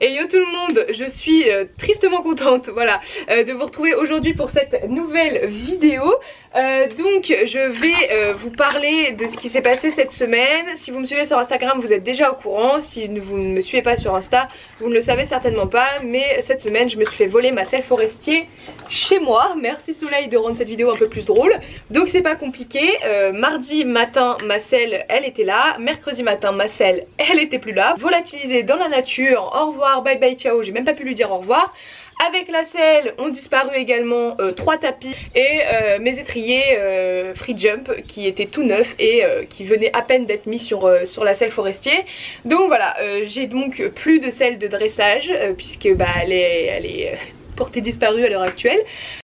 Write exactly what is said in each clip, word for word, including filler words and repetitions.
Et yo tout le monde, je suis euh, tristement contente voilà, euh, de vous retrouver aujourd'hui pour cette nouvelle vidéo. Euh, donc je vais euh, vous parler de ce qui s'est passé cette semaine. Si vous me suivez sur Instagram, vous êtes déjà au courant. Si vous ne me suivez pas sur Insta, vous ne le savez certainement pas. Mais cette semaine, je me suis fait voler ma selle forestier chez moi. Merci Soleil de rendre cette vidéo un peu plus drôle. Donc c'est pas compliqué. Euh, mardi matin, ma selle, elle était là. Mercredi matin, ma selle, elle était plus là. Volatilisée dans la nature. Au revoir, bye bye, ciao. J'ai même pas pu lui dire au revoir. Avec la selle ont disparu également euh, trois tapis et euh, mes étriers euh, free jump qui étaient tout neufs et euh, qui venaient à peine d'être mis sur, euh, sur la selle forestier. Donc voilà, euh, j'ai donc plus de selle de dressage euh, puisque bah, elle est, elle est euh, portée disparue à l'heure actuelle.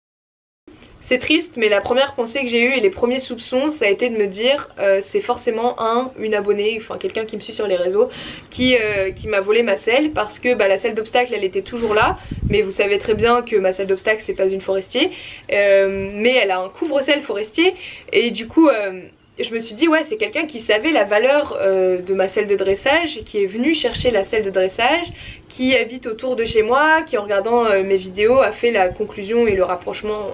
C'est triste, mais la première pensée que j'ai eue et les premiers soupçons, ça a été de me dire euh, c'est forcément un, une abonnée, enfin quelqu'un qui me suit sur les réseaux, qui, euh, qui m'a volé ma selle parce que bah, la selle d'obstacle elle était toujours là, mais vous savez très bien que ma selle d'obstacle c'est pas une forestier, euh, mais elle a un couvre-selle forestier et du coup euh, je me suis dit ouais c'est quelqu'un qui savait la valeur euh, de ma selle de dressage, qui est venu chercher la selle de dressage, qui habite autour de chez moi, qui en regardant euh, mes vidéos a fait la conclusion et le rapprochement.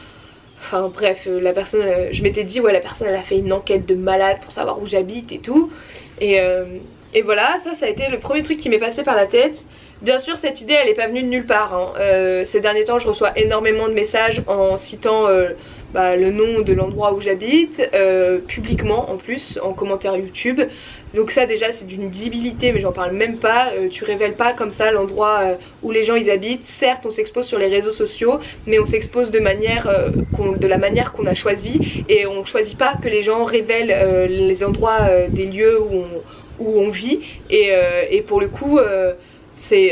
Enfin bref, la personne, euh, je m'étais dit ouais la personne elle a fait une enquête de malade pour savoir où j'habite et tout. Et, euh, et voilà, ça ça a été le premier truc qui m'est passé par la tête. Bien sûr cette idée elle est pas venue de nulle part hein. euh, Ces derniers temps je reçois énormément de messages en citant euh, bah, le nom de l'endroit où j'habite, euh, publiquement en plus, en commentaire YouTube. Donc ça déjà c'est d'une visibilité mais j'en parle même pas, euh, tu révèles pas comme ça l'endroit euh, où les gens ils habitent. Certes on s'expose sur les réseaux sociaux mais on s'expose de manière euh, de la manière qu'on a choisi et on choisit pas que les gens révèlent euh, les endroits euh, des lieux où on, où on vit et, euh, et pour le coup euh, c'est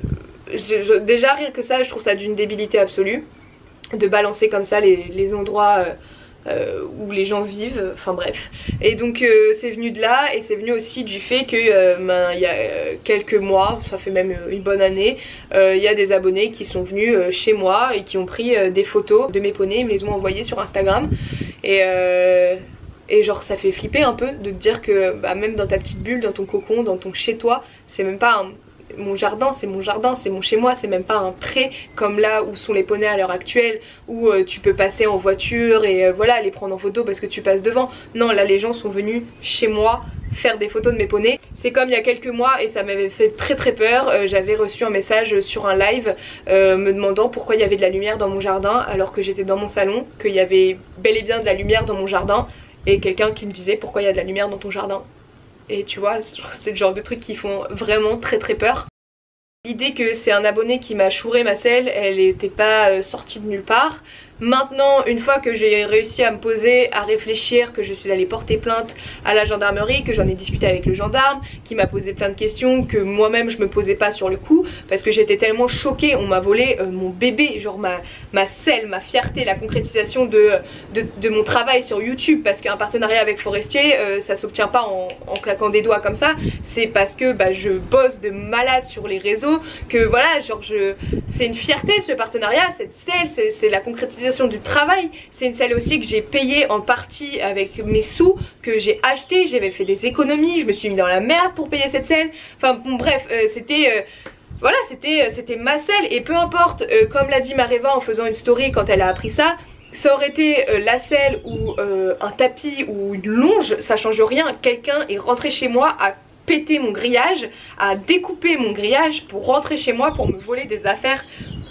euh, déjà rien que ça je trouve ça d'une débilité absolue de balancer comme ça les, les endroits euh, Euh, où les gens vivent, enfin bref. Et donc euh, c'est venu de là et c'est venu aussi du fait que euh, ben, il y a euh, quelques mois, ça fait même une bonne année, il euh, y a des abonnés qui sont venus euh, chez moi et qui ont pris euh, des photos de mes poneys, ils me les ont envoyées sur Instagram et euh, et genre ça fait flipper un peu de te dire que bah, même dans ta petite bulle, dans ton cocon, dans ton chez toi, c'est même pas un mon jardin, c'est mon jardin, c'est mon chez moi, c'est même pas un pré comme là où sont les poneys à l'heure actuelle où euh, tu peux passer en voiture et euh, voilà les prendre en photo parce que tu passes devant. Non là les gens sont venus chez moi faire des photos de mes poneys. C'est comme il y a quelques mois et ça m'avait fait très très peur, euh, j'avais reçu un message sur un live euh, me demandant pourquoi il y avait de la lumière dans mon jardin alors que j'étais dans mon salon, qu'il y avait bel et bien de la lumière dans mon jardin et quelqu'un qui me disait pourquoi il y a de la lumière dans ton jardin. Et tu vois, c'est le genre de trucs qui font vraiment très très peur. L'idée que c'est un abonné qui m'a chouré ma selle, elle n'était pas sortie de nulle part. Maintenant, une fois que j'ai réussi à me poser, à réfléchir, que je suis allée porter plainte à la gendarmerie, que j'en ai discuté avec le gendarme, qui m'a posé plein de questions que moi-même je me posais pas sur le coup, parce que j'étais tellement choquée, on m'a volé euh, mon bébé, genre ma, ma selle, ma fierté, la concrétisation de, de, de mon travail sur YouTube, parce qu'un partenariat avec Forestier, euh, ça s'obtient pas en, en claquant des doigts comme ça, c'est parce que bah, je bosse de malade sur les réseaux, que voilà, genre je... c'est une fierté ce partenariat, cette selle, c'est la concrétisation du travail. C'est une selle aussi que j'ai payée en partie avec mes sous, que j'ai acheté, j'avais fait des économies, je me suis mis dans la merde pour payer cette selle. Enfin bon bref, euh, c'était... Euh, voilà, c'était c'était ma selle et peu importe, euh, comme l'a dit Mareva en faisant une story quand elle a appris ça, ça aurait été euh, la selle ou euh, un tapis ou une longe, ça change rien. Quelqu'un est rentré chez moi à péter mon grillage, à découper mon grillage pour rentrer chez moi pour me voler des affaires.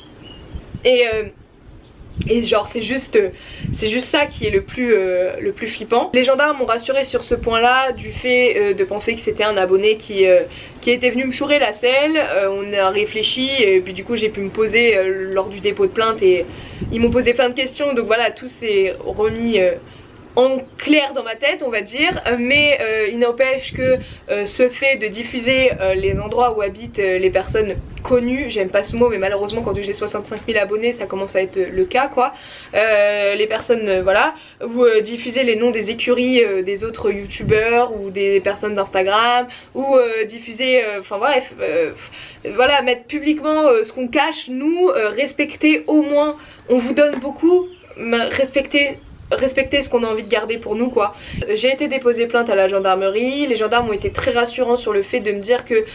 Et... Euh, Et genre c'est juste c'est juste ça qui est le plus euh, le plus flippant. Les gendarmes m'ont rassuré sur ce point là du fait euh, de penser que c'était un abonné qui, euh, qui était venu me chourer la selle. euh, On a réfléchi et puis du coup j'ai pu me poser euh, lors du dépôt de plainte et ils m'ont posé plein de questions. Donc voilà, tout s'est remis euh, en clair dans ma tête on va dire, mais euh, il n'empêche que euh, ce fait de diffuser euh, les endroits où habitent euh, les personnes connues, j'aime pas ce mot mais malheureusement quand j'ai soixante-cinq mille abonnés ça commence à être le cas quoi, euh, les personnes euh, voilà, ou euh, diffuser les noms des écuries euh, des autres youtubeurs ou des personnes d'Instagram, ou euh, diffuser, enfin euh, bref, euh, voilà, mettre publiquement euh, ce qu'on cache, nous, euh, respecter au moins, on vous donne beaucoup, respecter respecter ce qu'on a envie de garder pour nous quoi. J'ai été déposer plainte à la gendarmerie, les gendarmes ont été très rassurants sur le fait de me dire que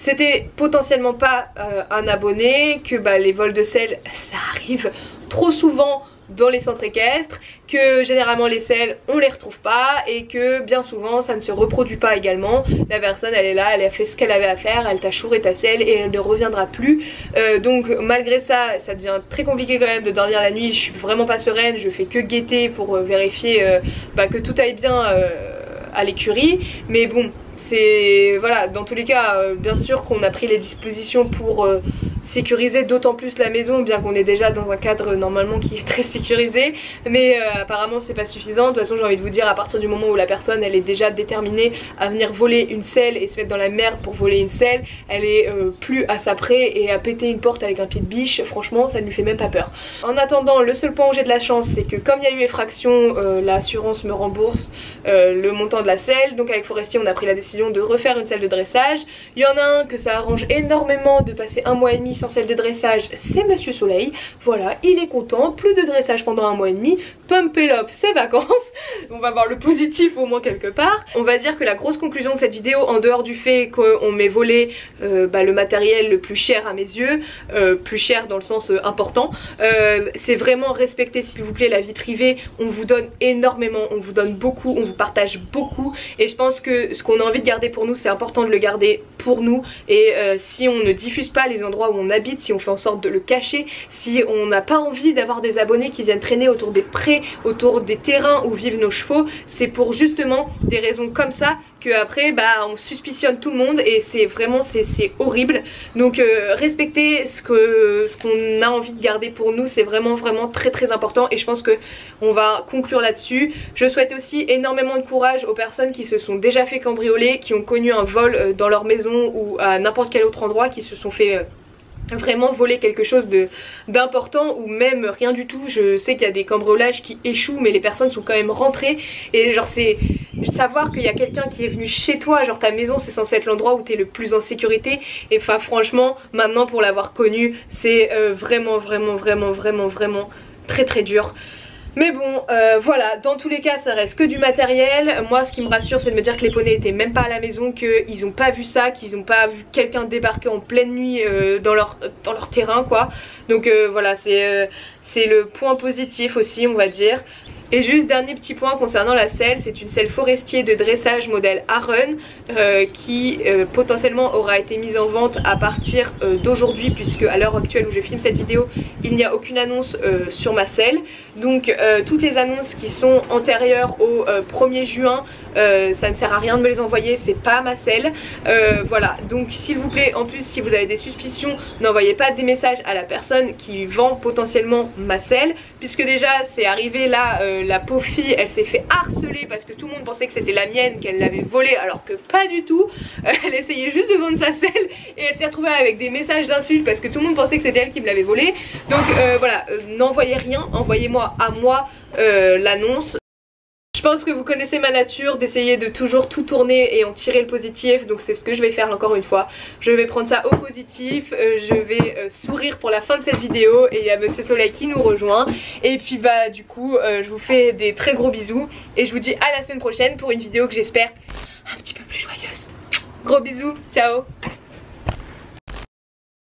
c'était potentiellement pas euh, un abonné, que bah, les vols de sel ça arrive trop souvent dans les centres équestres, que généralement les selles on les retrouve pas et que bien souvent ça ne se reproduit pas également. La personne elle est là, elle a fait ce qu'elle avait à faire, elle t'a chouré ta selle et elle ne reviendra plus. Euh, donc malgré ça, ça devient très compliqué quand même de dormir la nuit. Je suis vraiment pas sereine, je fais que guetter pour euh, vérifier euh, bah, que tout aille bien euh, à l'écurie. Mais bon, c'est voilà, dans tous les cas euh, bien sûr qu'on a pris les dispositions pour euh, sécuriser d'autant plus la maison, bien qu'on est déjà dans un cadre normalement qui est très sécurisé, mais euh, apparemment c'est pas suffisant. De toute façon j'ai envie de vous dire, à partir du moment où la personne elle est déjà déterminée à venir voler une selle et se mettre dans la merde pour voler une selle, elle est euh, plus à sa près, et à péter une porte avec un pied de biche, franchement ça ne lui fait même pas peur. En attendant, le seul point où j'ai de la chance, c'est que comme il y a eu effraction, euh, l'assurance me rembourse euh, le montant de la selle. Donc avec Forestier on a pris la décision de refaire une selle de dressage. Il y en a un que ça arrange énormément de passer un mois et demi sans selle de dressage, c'est Monsieur Soleil. Voilà, il est content, plus de dressage pendant un mois et demi, pump it up, c'est vacances. On va voir le positif au moins quelque part. On va dire que la grosse conclusion de cette vidéo, en dehors du fait qu'on m'ait volé euh, bah, le matériel le plus cher à mes yeux, euh, plus cher dans le sens euh, important, euh, c'est vraiment respecter s'il vous plaît la vie privée. On vous donne énormément, on vous donne beaucoup, on vous partage beaucoup, et je pense que ce qu'on a envie de garder pour nous, c'est important de le garder pour nous. Et euh, si on ne diffuse pas les endroits où on habite, si on fait en sorte de le cacher, si on n'a pas envie d'avoir des abonnés qui viennent traîner autour des prés, autour des terrains où vivent nos chevaux, c'est pour justement des raisons comme ça que après bah on suspicionne tout le monde, et c'est vraiment c'est horrible. Donc euh, respecter ce que ce qu'on a envie de garder pour nous, c'est vraiment vraiment très très important, et je pense que on va conclure là-dessus. Je souhaite aussi énormément de courage aux personnes qui se sont déjà fait cambrioler, qui ont connu un vol dans leur maison ou à n'importe quel autre endroit, qui se sont fait euh, vraiment voler quelque chose de d'important, ou même rien du tout. Je sais qu'il y a des cambriolages qui échouent, mais les personnes sont quand même rentrées, et genre c'est savoir qu'il y a quelqu'un qui est venu chez toi, genre ta maison c'est censé être l'endroit où t'es le plus en sécurité, et enfin franchement maintenant pour l'avoir connu c'est euh, vraiment vraiment vraiment vraiment vraiment très très dur. Mais bon euh, voilà, dans tous les cas ça reste que du matériel. Moi ce qui me rassure c'est de me dire que les poneys étaient même pas à la maison, qu'ils ont pas vu ça, qu'ils ont pas vu quelqu'un débarquer en pleine nuit euh, dans, leur, dans leur terrain quoi. Donc euh, voilà, c'est euh, c'est le point positif aussi on va dire. Et juste dernier petit point concernant la selle, c'est une selle Forestier de dressage modèle Aron euh, qui euh, potentiellement aura été mise en vente à partir euh, d'aujourd'hui, puisque à l'heure actuelle où je filme cette vidéo il n'y a aucune annonce euh, sur ma selle. Donc euh, toutes les annonces qui sont antérieures au euh, premier juin, euh, ça ne sert à rien de me les envoyer, c'est pas ma selle. Euh, voilà, donc s'il vous plaît, en plus si vous avez des suspicions, n'envoyez pas des messages à la personne qui vend potentiellement ma selle, puisque déjà c'est arrivé là, euh, la pauvre fille elle s'est fait harceler parce que tout le monde pensait que c'était la mienne, qu'elle l'avait volée, alors que pas du tout. euh, Elle essayait juste de vendre sa selle et elle s'est retrouvée avec des messages d'insultes parce que tout le monde pensait que c'était elle qui me l'avait volée. Donc euh, voilà, euh, n'envoyez rien, envoyez-moi à moi euh, l'annonce. Je pense que vous connaissez ma nature d'essayer de toujours tout tourner et en tirer le positif, donc c'est ce que je vais faire encore une fois. Je vais prendre ça au positif, euh, je vais euh, sourire pour la fin de cette vidéo, et il y a Monsieur Soleil qui nous rejoint. Et puis bah du coup euh, je vous fais des très gros bisous et je vous dis à la semaine prochaine pour une vidéo que j'espère un petit peu plus joyeuse. Gros bisous, ciao.